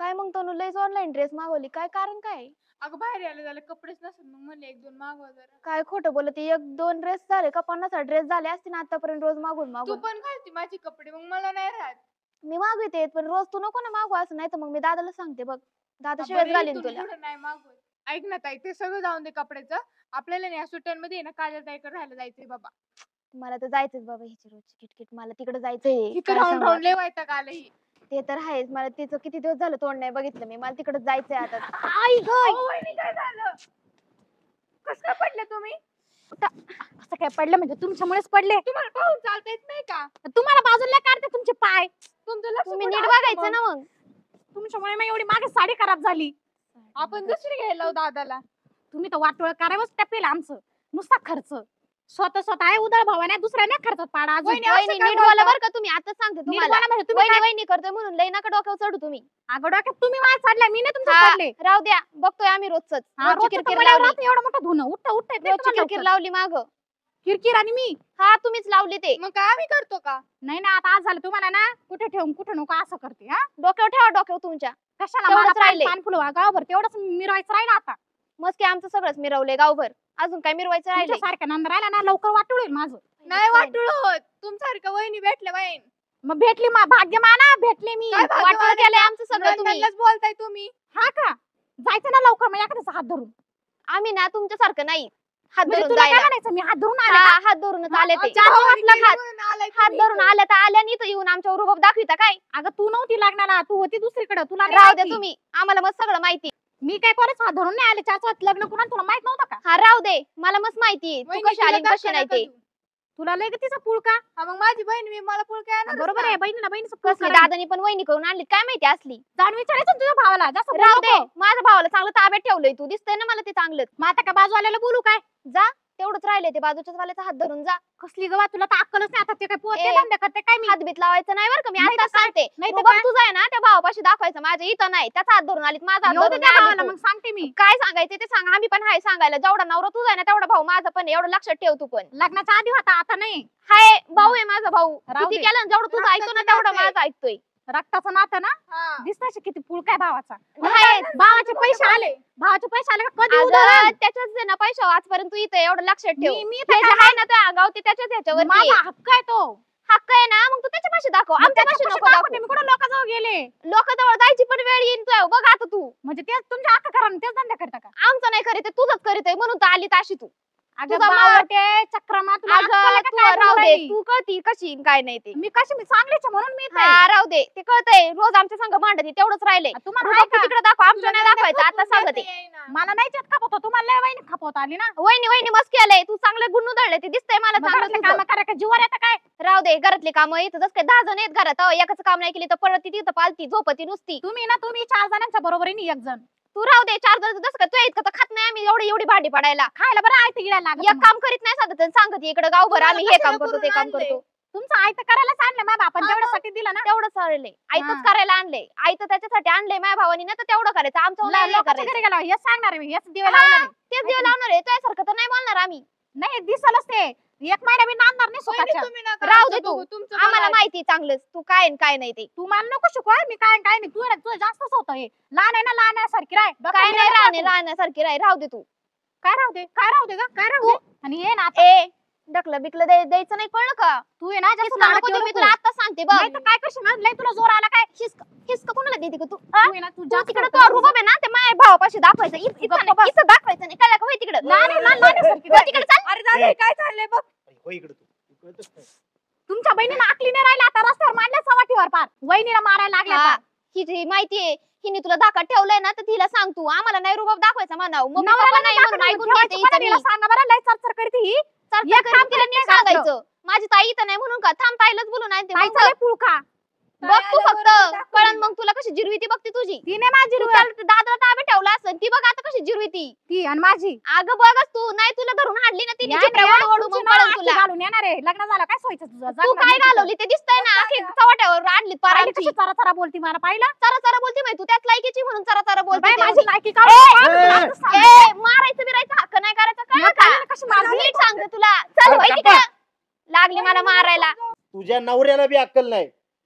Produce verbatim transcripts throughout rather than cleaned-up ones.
काय मग तनु लयच ऑनलाईन ड्रेस मागवली, काय कारण काय? अगं बाहेर यायला झालं कपडेच नसत, मग म्हणले एक दोन मागवा जरा. काय खोटं बोलते, एक दोन ड्रेस झाले का पन्नास ड्रेस झाले असते ना आतापर्यंत रोज मागून तू मागून. पण घालती माझी कपडे, मग मला नाही राहत. मी मागवते पण रोज तू नको ना मागू असं, नाही तर मग मी दादाला सांगते बघ, दादा हा, शिवाय बरं, घालीन इथून तुला. पुढं नाही मागवत. ऐक ना ताई, ते सगळं जाऊन दे कपड्याचं. आपल्याला नाही सुट्ट्यांमध्ये आहे ना काजल ताईकडे राहायला जायचंय बाबा. मला तर जायचंच बाबा हिची रोजची किटकिट, मला तिकडे जायचंय. इथं काय राहून सांगू राहून आता. लय वैताग आलं ही. ते तर आहेच, मला तिचं किती दिवस झालं तोंड नाही बघितलं मी, मला तिकडे जायचंय आता. आई गं, अहो वहिनी काय झालं? कसं काय पडले तुम्ही? असं काय पडलं म्हणजे तुमच्यामुळेच पडले. तुम्हाला पाहून चालता येत नाही का? तुम्हाला बाजूला काढते तुमचे पाय. तुमचं लक्ष तुम्ही कुठं नीट असतं बघायचं ना मग. तुमच्यामुळे मग एवढी मागे साडी खराब झाली. आपण दुसरी घ्यायला लावू दादाला. तुम्ही तर वाटोळ करावंच टपेल आमचं नुसता खर्च. स्वतः स्वतः आहे उदळ भावाने, दुसऱ्या नाही खर्चात पाडा अजून. वहिनी, असं वहिनी काय नीट बोला बोलता? बरं का तुम्ही, आता सांगते नीट तुम्हाला. बोला म्हणजे तुम्ही वहिनी काय- वहिनी करतोय म्हणून लई नका डोक्यावर चढू तुम्ही. अगं डोक्यात तुम्ही माझ्या चढल्या, मी नाही तुमच्या हा, चढले. राहू द्या, बघतोय आम्ही रोजच. हा, रोजचं किरकिर तर मला लावली, राहतं एवढं मोठं धुणं. उठता उठता येत नाही रोजची तुम्हाला किरकिर लवकर. लावली माग. किरकिर आणि मी. हा तुम्हीच लावली ते. मग काय आम्ही करतो का? नाही ना, आता आज झालं तुम्हाला ना, कुठे ठेवून कुठे नको असं करते. हा, डोक्यावर ठेवा, डोक्यावर तुमच्या. कशाला तेवढंच मला राहिले. पान फुलवा गावभर तेवढंच मिरवायचं राहिलं आता. मस्त की आमचं सगळंच मिरवलंय गावभर, अजून काय मिरवायचं राहिलंय? सारख्या नंद राहिला ना, लवकर वाटूळ होईल माझं. नाही वाटूळ होत, तुमच्यासारखं वहिनी भेटले बहीण. मग भेटली मा भाग्यमाना भेटले मी. काय भाग्यवान वाटोळं आहे केलंय का? आमचं सगळं तुम्ही. नंदनलाच बोलताय तुम्ही. हा का, जायचं ना लवकर मग एखाद्याचा हात धरून. आम्ही ना तुमच्यासारखं नाही हात म्हणजे धरून तुला काय जायला. म्हणायचं, मी हात धरून आले हा, का? हात धरूनच हा, आले ते. चार दिवस भावाने लागला. केलं म्हणून आलाय हात तुम्ही धरून इथं. आल्या तर आल्या, नाही तर येऊन आमच्यावर रुबाब दाखविता काय? अगं तू नव्हती लग्नाला, तू होती दुसरीकडे. तुला नाही राहू द्या माहिती. तुम्ही, आम्हाला मग सगळं माहिती. मी काय कोणाच हात धरून नाही आले. चार चार लग्न कुणा तुला माहित नव्हतं का? हा राहू दे, मला मस्त माहिती तू वहिनी, कशी आली तुला आणि कशी दाखवा नाही नका ते. देऊ. तुला लय तिचा पुळका. हा, मग माझी बहीण मी मला पुळ काय आणणारच बरोबर ना. आहे, बहिणीला बहिणीचं कसली पुळका. दादानी पण वहिनी करून आणली काय माहिती असली. जाऊन विचारायचं ना तुझ्या भावाला. जास्त बोलू राहू दे, नको. माझ्या भावाला चांगलं ताब्यात ठेवलंय तू, दिसतंय ना मला ते चांगलंच. मग आता का बाजूवाल्याला बोलू काय? जा, तेवढंच राहिले ते बाजूच्याच वाल्याचा हात धरून जा. कसली गवा, तुला तर अक्कलच नाही. आता ते काय पोते ए, धंदे करते काय मी? हात बीत लावायचं नाही बरं का, मी नाही तर आता काय? सांगते. नाही तर रुबाब काय? तुझा आहे ना त्या भावापाशी दाखवायचं, माझ्या इथं नाही. त्याचा हात धरून आलीत, माझा हात येऊ दे धरून त्या नाही आली भावाला, तू. मग सांगते मी. काय सांगायचं ते सांग, आम्ही पण हाय सांगायला. जेवढा नवरा तुझा आहे ना तेवढा भाऊ माझा पण आहे, एवढं लक्षात ठेव तू पण. लग्नाच्या आधी होता, आता नाही. हाय, भाऊ आहे माझा भाऊ. राहू किती दे. केलं ना, जेवढं तुझं ऐकतो ना तेवढं रक्ताचं माझं ऐकतोय. रक्ताचं नातं ना, हा. दिसताशी किती पुळका आहे भावाचा. हाय, भावाचे पैसे आले, भावाचे पैसे आले का कधी अगं उधळण? त्याच्याच आहे ना पैसा आजपर्यंत तू इथं एवढं लक्षात ठेव. मी- मी हे तर जे आहे ना त्या अंगावर ते त्याच्याच ह्याच्यावर माझा हक्क आहे तो. हक्क आहे ना, मग तू त्याच्यापाशी दाखव, आमच्यापाशी त्याच्यापाशी नको दाखवते दाखव. मी. कुठं लोकांजवळ गेले लोकांजवळ जायची पण वेळ येईन तू, बघ आता तू. म्हणजे तेच तुमच्या हक्क करा, तेच धंदा करता का? आमचं नाही करीत, तुझंच करीत आहे म्हणून तर आली ताशी तू. अगं तुझा मावळ- बावटे, चक्रमा, तुला अक्कल आहे अगं का तू काय राहू बोलू दे, राहिली? तू कळती कशी आणि काय नाही ते. मी कशी, मी चांगलीच आहे म्हणून मी इथे आहे. हा राहू दे, ते कळतंय. रोज आमच्या संग भांडती, तेवढंच राहिलंय. तुम्हाला रुबाब आहे तू का? तिकडे दाखव, आमच्या नाही तुला दाखवायचं. आता नंतर सांगते. देता येईना. मला नाही येत खपवतो, तुम्हाला लय वहिनी खपवत आली ना. वहिनी वहिनी मस्त केलंय तू, चांगले गुण उधळले ते दिसतंय मला मग चांगलं घरातले तुझं. कामं करा का जीवावर येतं काय? राहू दे, घरातली कामं येतं जसं काय दहा जण आहेत घरात. अहो, एकाचं काम नाही केली तर परत ती तिथं पालती झोपती नुसती. तुम्ही ना, तुम्ही चार जणांच्या बरोबरीने एक जण. तू राहू दे, चार जण जसं काय तू इतकं तर खात नाही आम्ही एवढी एवढी भांडी पडायला. खायला बरं आहे ते गिळायला लागत एक मग. काम करीत नाही सांगत सांगत इकडे गावभर आम्ही हे काम करतो ते काम कशाला करतो. तुमचं आहे तर करायलाच आणलं माझ्या बापाने, हा, तेवढ्यासाठी दिलं ना. तेवढंच आणलंय, आईतच हा. करायला आणलंय. आई तर त्याच्यासाठी आणलंय माझ्या भावानी ना, तर तेवढं करायचं आमचं ला- नाही लोकांच्या करायचं. घरी गेला हेच सांगणार आहे मी, हेच दिवे हा, लावणार आहे. तेच दिवे लावणार आहे, तुझ्यासारखं तर नाही बोलणार आम्ही. नाही दिसलंच ते. एक महिना मी नांदणार नाही वहिनी, स्वतःच्या. तुम्ही नका राहू असं दे तू. बघू, तुमचं आम्हाला बघा. माहिती चांगलंच तू काय आणि काय नाही ते. तू मला नको शिकवा, मी काय काय नाही. तू तुझं जास्तच होतं हे. लहान आहे ना, लहान आहे सारखी राय. काय नाही राहणे राहण्यासारखी राह राहू दे तू. काय राहू दे, काय राहू दे ग, काय राहू दे. आणि ये ना आता, ए डकलं बिकलं द्याय- द्यायचं नाही, कळलं का? तू ये ना जास्त हिसका नको लाडात ते, मी येऊ तुला नको. आता सांगते बघ. नाही तर काय करशील ना, लय तुला जोर आला काय? हिसका हिसका कोणाला देते का तू? हा? तू ये ना, तू तू जास्त तिकडे होतं. तो रुबाब आहे ना, ते माझ्या भावापाशी दाखवायचं. इ- इथं गप्प नाही, बस. इथं दाखवायचं नाही, कळलं का? होय तिकडं. लहान आहे, लहान लहान आहे सारखी. होय तिकडे चाल. अरे दादा, काय चाललंय बघ. हो इकडे तू कळतच नाही. तुमच्या बहिणीला आकली नाही राहिला, आता रस्त्यावर मांडल्या सवाटीवर पार. वहिनीला मारायला लागल्या हा, पार. हिची माहितीये, हिने तुला धाकात ठेवलंय ना, तर तिला सांग तू. आम्हाला नाही रुबाब दाखवायचा म्हणाव. मग नवऱ्याला नाही नाही म्हणून दाखवलं, ऐकून ठेवायचं घेते कोणाला हिचं तिला मी. सांगा बरं, लय चरचर करते ही. चल, एक चल, काम तिला करत नीट नाही घरातलं. सांगायचं. माझी ताई इथं नाही म्हणून का? थांब, ताईलाच बोलून आणते. मग ताईचा लय पुळका. बघ तू ताई फक्त, आल्यावर दाखवून कळण दे. मग तुला कशी जिरवी ती बघते तुझी. तिने माझी तू रुळ- त्याला दादाला ताब्यात ठेवला असेल, ती बघ आता कशी जिरवी ती. ती आणि माझी अगं बघच तू, नाही तुला धरून हाडली ना तिने या चिपऱ्या ना, वळू वळू, तुमची मग नाव कळण आखी तुला. घालून येणार आहे. लग्न झालं काय सोयचं तुझं? तू जगणं काय नाही तुझं. घालवली ते दिसतंय ना, आखी चव्हाट्यावर आणली पाहिली परांची. कशी चरा चरा बोलती मला, पाहिलं? चरा चरा बोलती माहिती, तू त्याच लायकीची म्हणून चरा चरा बोलते. बाई, ते माझी एवढी. लायकी ए, काढून ए, तुला असं सांग. ए, मारायचं बिरायचं हक्क नाही करायचं, कळलं या का? पाहिलं कशी मारली? नीट सांगते तुला. चल अरे, बाई गप्पा. तिकडं. लागली मला मारायला. तुझ्या नवऱ्याला बी अक्कल नाही आणि तुझ्या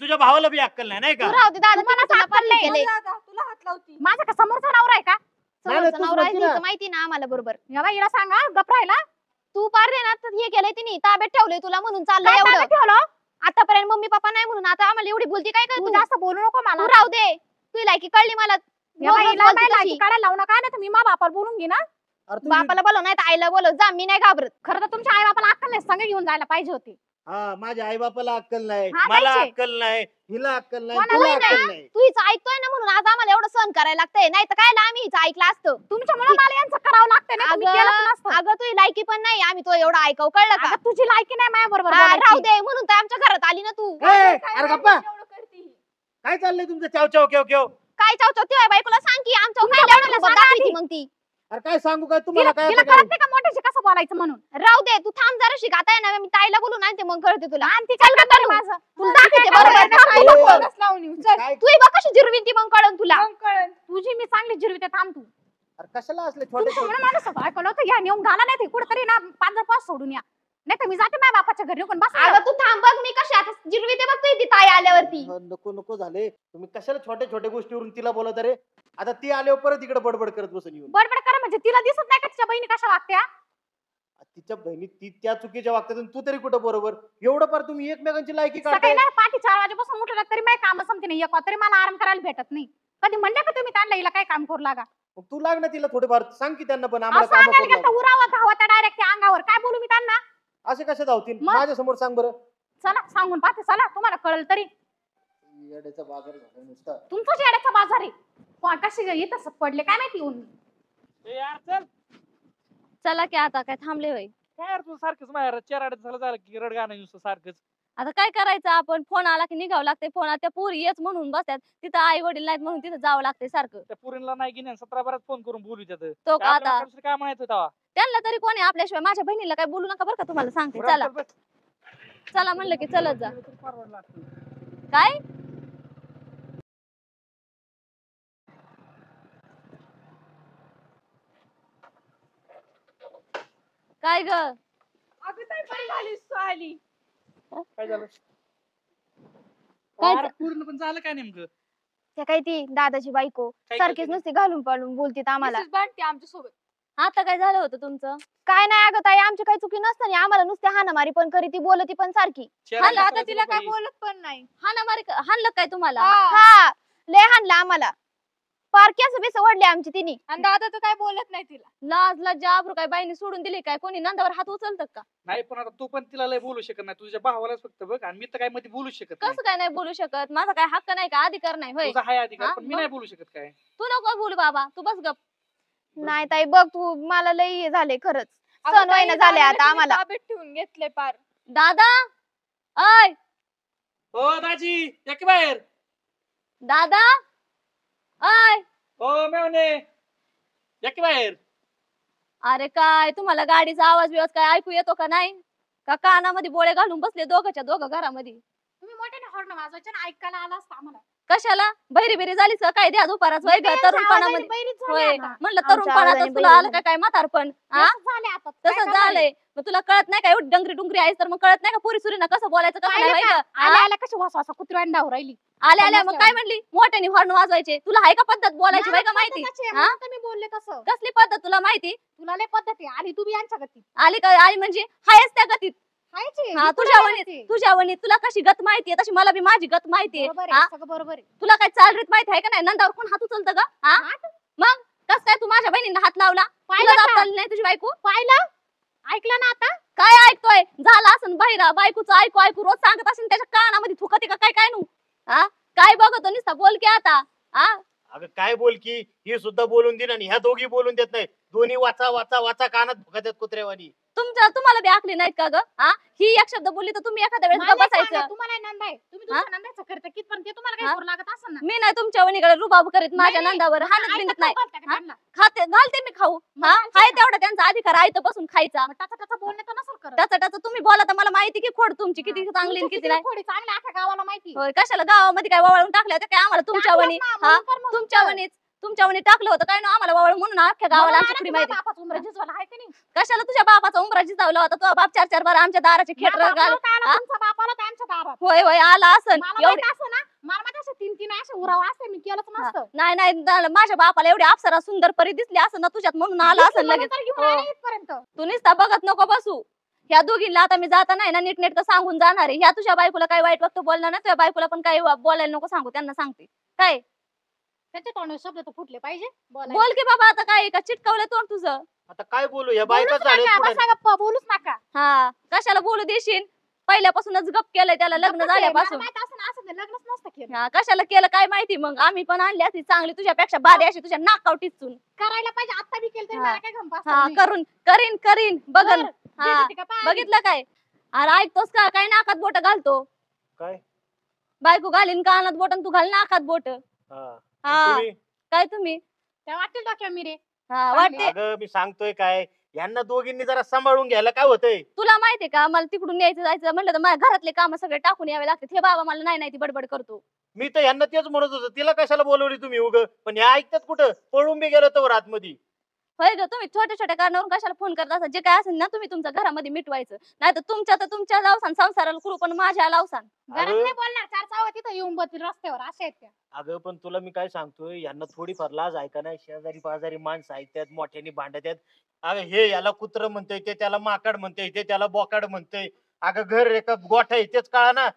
तुझ्या भावाला बी अक्कल नाही नाही तू का? राहू दे दादा, तुम्हाला तिने तुला सापडलंय. पाटील केलंय. दादा, तुला हात लावती. माझा का समोरचा नवरा आहे का? नाही, नाही, समोरचा तूच नवरा आहे, म्हणती ना. हिचं माहिती ना आम्हाला बरोबर. या बाईला सांगा गप राहिला. तू पार दे ना, तर हे केलंय तिने, ताब्यात ठेवलंय तुला म्हणून चाललंय काय एवढं. ताब्यात ठेवलं? आतापर्यंत मम्मी पप्पा नाही म्हणून आता आम्हाला एवढी बोलती काय काय तू तू? जास्त बोलू नको मला. तू राहू दे, तू लायकी कळली मला. या रोज बाईला रोज बोलती नाही तशी. लायकी काढायला लावू नका ना, तुम्ही मा बापाला बोलून घे ना. अरे तू बापाला बोलव नाही तर आईला बोलव, जा, मी नाही घाबरत. खरं तर तुमच्या आई बापाला अक्कल नाही, संग घेऊन जायला पाहिजे होती. हा माझ्या आई बापाला अक्कल नाही, हा, मला जायचे. अक्कल नाही, हिला अक्कल नाही, कोणाला तुला नाही. अक्कल नाही. तू हिचं ऐकतोय ना म्हणून आज आम्हाला एवढं सहन करायला लागतंय, नाही तर काय आम्ही हिचं ऐकलं असतं. तुमच्यामुळे मला यांचं करावं लागतं ना, तुम्ही केलंच अगं नसतं. अगं तुझी लायकी पण नाही, आम्ही तो एवढं ऐकाव, कळलं का? अगं, तुझी लायकी नाही माझ्या बरोबर हा, राहू बोलायची. दे म्हणून तर आमच्या घरात आली ना तू. ए, काय अरे नाही, गप्पा एवढं करती ही. काय चाललंय तुमचं चाव चाव केव केव? काय चावचाव ती बायकोला सांग की आमच्या तुमच्या काय बायकोला एवढं सांगा दाखवती आधी. मग ती. अरे काय सांगू काय तिला तुम्हाला काय तिला आता काय? कळते का मोठ्याशी कसं बोलायचं म्हणून? राहू दे, तू थांब जरा शिक, आता आहे ना मी ताईला बोलून आणते मग कळते तुला. आणि ती काय करणार माझं? तुला दाखवते काय बरोबर. करायला थांब काय तू नको. बोलच लावून येऊ. चल, काय तू बघ कशी जिरवीन ती मग कळन तुला. मग कळन. तुझी मी चांगली जिरविते, थांब तू. अरे कशाला असले छोटे तुमच्यामुळे मला सगळं ऐकलं होतं. या नेऊन घाला नाही ते कुठेतरी ना, पाच पाच सोडून या. नाही तर मी जाते माझ्या बापाच्या घरी निघून बस. अगं तू थांब बघ, मी कशी आता जिरवीते बघ ती ताई आल्यावरती. छोटे नको नको झाले तुम्ही कशाला छोट्या छोट्या गोष्टीवरून तिला बोलत रे? आता ती आल्यावर परत इकडे बडबड करत बसून येऊन. बडबड करा म्हणजे तिला दिसत नाही का तिच्या बहिणी कशा वागत्या? तिच्या बहिणी ती त्या चुकीच्या वागतात आणि तू तरी कुठं बरोबर? एवढं फार तुम्ही एकमेकांची लायकी सकाळी काढताय. नाही पाठी चार वाजेपासून उठलं तरी माझी काम संपते नाही, एक तरी मला आराम करायला भेटत नाही. कधी म्हणले का तुम्ही त्यांना हिला काय काम करू लागा? मग तू लाग ना तिला थोडेफार सांग की त्यांना पण असं आम्हाला काम सांगायला करू गेलं तर उरावा धावता डायरेक्ट अंगावर. काय बोलू मी त्यांना? लाग. असे कसे धावतील मग? माझ्या समोर सांग बरं. चला सांगून पाहते, चला तुम्हाला कळलं तरी. येड्याचा बाजार झाला नुसता. तुमचं येड्याचा बाजार आहे. कोण कशी इथं पडले काय माहिती येऊन. ए यार चल. चला की आता काय थांबले होय. काय यार तू सारखंच माझ्या चार आठ झालं झालं की रड गाणं नुसतं सारखंच. आता काय करायचं आपण, फोन आला की निघावं लागते. फोन आला त्या पोरी येच म्हणून बसतात, तिथं आई वडील नाहीत म्हणून तिथं जावं लागते सारखं. त्या पुरीला नाही घेणे सतरा बारात फोन करून बोलू त्यात तो का आता काय म्हणायचं तेव्हा? त्यांना तरी कोणी आपल्याशिवाय. माझ्या बहिणीला काय बोलू नका बरं का, तुम्हाला सांगते. चला चला म्हणलं की चलत जा. काय काय ग? अगं ताई, बरी झालीस तू आली. काय झालं? काय अरे पूर्ण पण झालं काय नेमकं? त्या काय ती दादाची बायको काय सारखीच केलं? नुसती घालून पाडून बोलतीत आम्हाला. मिसेस बांधते आमच्या सोबत. आता काय झालं होतं तुमचं? काय नाही अगं ताई, आमची काही चुकी नसताना आम्हाला नुसते हाणामारी पण करी, ती बोलती पण सारखी. चार हाणलं, आठ आता तासाचं तिला काय बाई. बोलत पण नाही. हाना मारी हाणलं काय तुम्हाला? हा. हा, लय हाणलं आम्हाला. पार केस बेस ओढले आमची तिने. आणि दादा तर काय बोलत नाही तिला. लाज लज्जा आबरू काय बाईने सोडून दिली काय? कोणी नंदावर हात उचलत का? नाही पण आता तू पण तिला लय बोलू शकत नाही, तुझ्या भावालाच फक्त बघ. आणि मी तर काय मध्ये बोलू शकत नाही. कसं काय नाही बोलू शकत? माझा काय हक्क नाही का, अधिकार नाही होय? तुझा हाय अधिकार, हा? पण मी मग? नाही बोलू शकत काय. तू नको बोलू बाबा, तू बस गप. नाही ताई बघ, तू मला लय हे झाले खरंच. अगं सण ताई, व्हायला झाले दादाला आता तिने आम्हाला. ताब्यात ठेवून घेतलंय पार. दादा अय हो दाजी या की बाहेर. दादा अय हो मेवणे या की बाहेर. अरे काय तुम्हाला गाडीचा आवाज बिवाज काय ऐकू येतो का नाही? का कानामध्ये बोळे घालून बसले दोघच्या दोघं घरामध्ये? तुम्ही मोठ्याने हॉर्न वाजवायचे ना, ऐकायला आला असता आम्हाला. कशाला बहिरी बिरी झालीच का काय? द्या दुपाराच वय नाही, तरुणपणामध्ये. बहिणीच झाली होय आता. म्हणलं आमच्या तरुणपणातच आवाजाने तुला बहिरी आलं का काय म्हातारपण? हा तसंच झाले आता. काय तसं करणार आहे? झालंय. मग तुला कळत नाही का एवढी डंगरी डुंगरी आहेस तर मग कळत नाही का पुरी सुरीना कसं बोलायचं कसं नाही पाहिलं होय का? गं? आल्या हा? आल्या कशी वास वासा कुत्री अंडावर राहिली. आल्या आल्या मग काय म्हणली? मोठ्याने हॉर्न वाजवायचे. तुला आहे का पद्धत बोलायची बाई का माहिती? पद्धतीची आहे, हा? म्हणून तर मी बोलले तसं. कसली पद्धत तुला माहिती? तुला लय पद्धती आली, तू बी यांच्या गतीत. आली का आली म्हणजे हायच त्या गतीत. हायची, हा मी तुझ्या तुला वणीत माहिती. तुझ्या वणीत तुला कशी गत माहितीये तशी मला बी माझी गत माहितीये. बरोबर हा? आहे, सगळं बरोबर आहे. तुला काय चालरीत माहिती आहे का नाही? नंदावर कोण हात उचलतं का? हा हात? मग कस काय तू माझ्या बहिणीला हात लावला? तुला पाहिलं जात का? आली नाही तुझी बायको? पाहिलं? ऐकलं ना आता? काय ऐकतोय? झालं असं बाहेर बायकोचं ऐकू ऐकू रोज सांगत असेल त्याच्या कानामध्ये थुकते का काय? काय नू हा काय बघतो नुसता बोल की आता. हा अगं काय बोल की ही सुद्धा बोलून देईन आणि ह्या दोघी बोलून देत नाही. दोन्ही वाचा वाचा वाचा कानात भुकतात कुत्रेवानी. तुमच्या तुम्हाला बी आखली नाहीत का ग? हा ही एक शब्द बोलली तर तुम्ही एखाद्या वेळेस मला गप्प सांगा, बसायचं. तुम्हाला नंद आहे, तुम्ही हा? तुमच्या नंदाचं करता कितपर्यंत ते तुम्हाला हा? काही करू लागत असेल ना. मी नाही तुमच्या वणीकडे रुबाब करीत माझ्या नाही, नाही. नंदावर मग हाणत आईचं बिनत खाऊ नाही. घालता का हा? त्यांना? खाते घालते मी खाऊ. मग हा घालते हाय का? तेवढा त्यांचा अधिकार आहे तर बसून खायचा. मग त्याचं त्याचं बोलणं तर नसेल करत. त्याचा त्याचा तुम्ही बोला तर मला माहिती की खोड तुमची किती हा, चांगली आणि तुमच्या किती किती नाही. खोडी चांगल्या अख्ख्या गावाला माहिती. होय कशाला गावामध्ये काय वळवून टाकल्या होत्या काय आम्हाला तुमच्या टाकलंच वणी? ना, हा म्हणून तर मग तुमच्या तुमचं. वणीच तुमच्यावर टाकलं होतं काय ना आम्हाला वावळ म्हणून अख्ख्या गावाला आमची पुरी माहिती बापाचा उमरा जिजवाला आहे का नाही कशाला तुझ्या बापाचा उमरा जिजावला होता तुझा बाप चार चार बार आमच्या दाराचे खेटर माझा घाल बाप आला हा? तुमचा बापाला तर आमच्या दारात होय होय आला असन मला एवढे माहित असं ना मला माहित असं तीन तीन असे उराव असते मी केलंच नसतं नाही नाही न- माझ्या बापाला एवढी अप्सरा सुंदर परी दिसली असं ना तुझ्यात म्हणून आला दिसली असं म्हणून लगेच तर घेऊन हो. आले इथपर्यंत तू नुसता बघत नको बसू ह्या दोघींना आता मी जाता नाही ना नीटनेटकं सांगून जाणार आहे ह्या तुझ्या बायकोला काही वाईट वक्त बोलणार ना तुझ्या बायकोला पण काही बोलायला नको सांगू त्यांना सांगते काय त्यांच्या तोंडावर शब्द तर फुटले पाहिजे बोलायला. बोल की बाबा आता काय का चिटकवलं तोंड तुझं आता काय बोलू या बायका बोलूच झाल्या नका, पुढे बसा गप्प, बोलूच नका हा कशाला बोलू देशील पहिल्यापासूनच गप केलंय त्याला लग्न गप्पच आहे. मला झाल्यापासून माहित असं ना असं ते लग्नच नसतं केलं हा कशाला केलं काय माहिती मग आम्ही पण आणली असती चांगली तुझ्यापेक्षा बारी अशी तुझ्या नाकाव टिचून करायला पाहिजे आता बी केलं तरी हा. मला काय गंप असतं हा नाही. करून करीन करीन बघन बरं, हा देते का पाय? बघितलं काय अरे ऐकतोस का काय नाकात बोट घालतो काय बायको घालीन कानात बोट आणि तू घाल नाकात बोट हा. हा तुम्ही काय तुम्ही त्या वाटेल डोक्यावर मी रे हा वाटते अगं मी सांगतोय काय यांना दोघींनी जरा सांभाळून घ्यायला काय होतंय तुला माहितीये का मला तिकडून यायचं जायचं म्हणलं तर माझ्या घरातले काम सगळे टाकून यावे लागतात हे बाबा मला नाही नाही ती बडबड करतो मी तर यांना तेच म्हणत होतो तिला कशाला बोलवली तुम्ही उग पण ह्या ऐकतात कुठं पळून बी गेलो तर आतमध्ये होय ग तुम्ही छोट्या छोट्या कारणावरून कशाला फोन करत असा जे काय असेल ना तुम्ही तुमच्या घरामध्ये मिटवायचं नाही तर तुमच्या तर तुमच्या लावसान संसाराला करू पण माझ्या लावसान घरात अगं नाही बोलणार चार चाव तिथं येऊन बसतील रस्त्यावर असे आहेत त्या अगं पण तुला मी काय सांगतोय यांना थोडीफार लाज ऐका नाही शेजारी पाजारी माणसं ऐकतात मोठ्यानी भांडतात अगं हे याला कुत्र म्हणतंय ते त्याला माकड म्हणतंय ते त्याला बोकाड म्हणतंय अगं घर एका गोठा आहे तेच कळा ना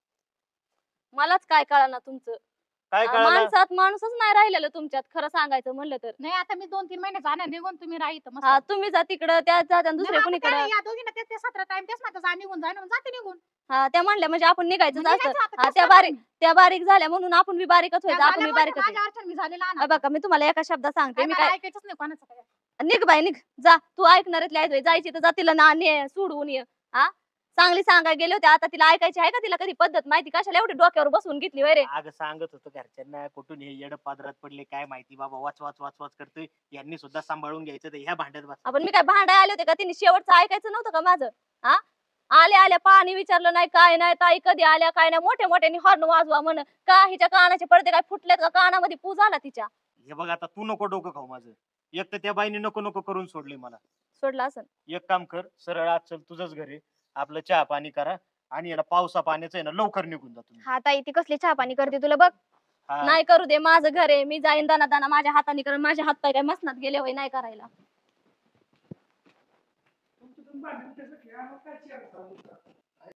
मलाच काय कळणार तुमचं काय आ, कळालं माणसात माणूसच नाही राहिलेलं तुमच्यात खरं सांगायचं म्हणलं तर नाही आता मी दोन तीन महिने जाणार निघून तुम्ही राहित मस्त हा तुम्ही जा तिकडं त्या जात्या दुसऱ्या नाही, कुणीकडे आता काय, या दोघींना तेच ते सतरा टाइम तेच म्हणतात जा निघून जा निघून जाते निघून हा त्या म्हणल्या म्हणजे आपण निघायचं म्हणजे असतं जायचं आता, हा, तेच त्या करणार बारीक मी. त्या बारीक झाल्या म्हणून आपण बी बारीकच त्या व्हायचं आपण बी झाल्या बारीकच मोठ्या, आहे. माझ्या अडचण मी झालेला हा, ना बघा मी तुम्हाला एका शब्दात सांगते काय मी मला काय ऐकायचंच नाही कोणाचं काय निघ बाई निघ जा तू ऐकणाऱ्यातली जायची तर जा तिला ना ने सोडवून ये हा चांगली सांगाय गेले होते आता तिला ऐकायची आहे का तिला कधी पद्धत माहिती कशाला एवढी डोक्यावर बसवून घेतली वैरे अगं सांगत होतो घरच्यांना कुठून हे येड पादरात पडले काय माहिती बाबा वाच वाच वाच वाच करतोय यांनी सुद्धा सांभाळून घ्यायचं तर ह्या भांड्यात बस आपण मी काय भांडाय आले होते का तिने शेवटचं ऐकायचं नव्हतं का माझं हा आल्या आल्या पाणी विचारलं नाही काय नाही ताई कधी आल्या काय नाही मोठ्या मोठ्याने हॉर्न वाजवा म्हण का हिच्या कानाचे पडदे काय फुटलेत का कानामध्ये पू झाला तिच्या हे बघ आता तू नको डोकं खाऊ माझं एक तर त्या बाईने नको नको करून सोडले मला सोडला असं एक काम कर सरळ आज चल तुझंच घरी आपलं चहा पाणी करा आणि याला पावसा पाण्याचं आहे ना लवकर निघून जा तुम्ही हा ताई ती कसली चहा पाणी करते तुला बघ हा. नाही करू दे माझं घर आहे मी जाईन दाना दाना माझ्या हाताने कर माझ्या हात पाय काय मसनात गेले होय नाही करायला तुमचं तुम्ही भांडण कसं खेळा, मग काय शेअर करा.